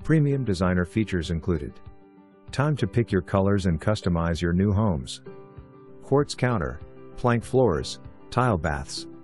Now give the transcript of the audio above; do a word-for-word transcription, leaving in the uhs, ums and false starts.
Premium designer features included. Time to pick your colors and customize your new homes. Quartz counter, plank floors, tile baths,